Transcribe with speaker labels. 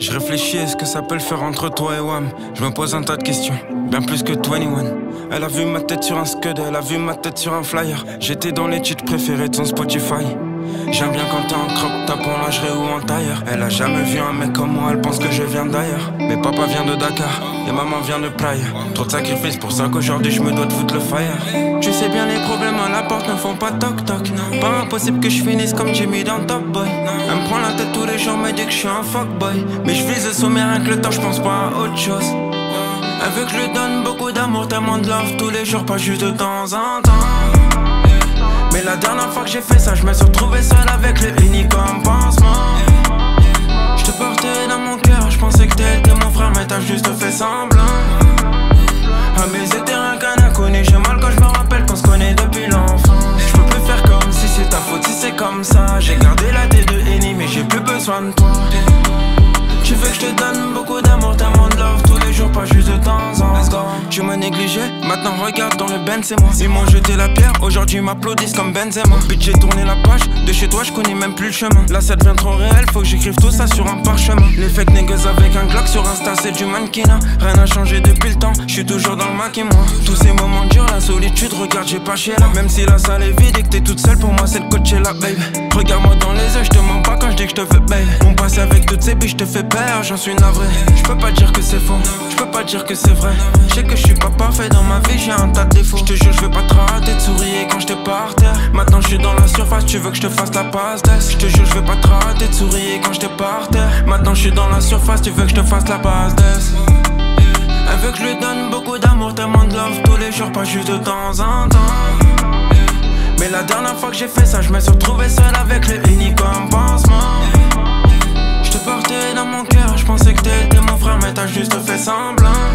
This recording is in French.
Speaker 1: Je réfléchis à ce que ça peut le faire entre toi et Wam. Je me pose un tas de questions, bien plus que 21. Elle a vu ma tête sur un scud, elle a vu ma tête sur un flyer. J'étais dans les titres préférés de son Spotify. J'aime bien quand t'es en crop top, en lingerie ou en tailleur. Elle a jamais vu un mec comme moi, elle pense que je viens d'ailleurs. Mais papa vient de Dakar, et maman vient de Praia. Trop de sacrifices pour ça qu'aujourd'hui je me dois de foutre le fire. Tu sais bien les problèmes à la porte ne font pas toc toc. Pas impossible que je finisse comme Jimmy dans Top Boy. Elle me prend la tête tous les jours, me dit que je suis un fuckboy. Mais je vise le sommet rien que le temps, je pense pas à autre chose. Elle veut que je lui donne beaucoup d'amour, tellement de love tous les jours, pas juste de temps en temps. Mais la dernière fois que j'ai fait ça, je me suis retrouvé seul avec le uni comme pansement. Je te portais dans mon cœur, je pensais que t'étais mon frère, mais t'as juste fait semblant. Ah mais c'était rien qu'un inconnu, j'ai mal quand je me rappelle qu'on se connaît depuis l'enfance. Je peux plus faire comme si c'est ta faute, si c'est comme ça. J'ai gardé la tête de Henny, mais j'ai plus besoin de toi. Tu veux que je te donne beaucoup d'amour, tellement de love tous les jours, pas juste de temps en temps. Tu m'as négligé, maintenant regarde dans le Ben c'est moi. Ils m'ont jeté la pierre, aujourd'hui ils m'applaudissent comme Benzema. Bitch j'ai tourné la page, de chez toi je connais même plus le chemin. Là ça devient trop réel, faut que j'écrive tout ça sur un parchemin. Les fake niggas avec un Glock sur Insta c'est du mannequinat. Rien n'a changé depuis le temps, je suis toujours dans le maquis moi. Tous ces moments durs, la solitude, regarde j'ai pas chier là. Même si la salle est vide et que t'es toute seule, pour moi c'est le Coachella baby. Regarde-moi dans les yeux, je te mens pas quand je dis que je te veux baby. Mon passé avec toutes ces biches te fait peur, j'en suis navré. Je peux pas dire que c'est faux, je peux pas dire que c'est vrai. Je sais que je suis pas parfait dans ma vie, j'ai un tas de défauts. Je te jure je vais pas te rater de sourire quand je te par terre. Maintenant je suis dans la surface, tu veux que je te fasse la passe d'ess. Je te jure je vais pas te rater de sourire quand je te par terre. Maintenant je suis dans la surface, tu veux que je te fasse la passe d'ess. Elle veut que je lui donne beaucoup d'amour, tellement de love tous les jours, pas juste de temps en temps. Mais la dernière fois que j'ai fait ça, je me suis retrouvé seul avec le uni comme pansement. Je te portais dans mon cœur, je pensais que t'étais mon frère, mais t'as juste fait semblant.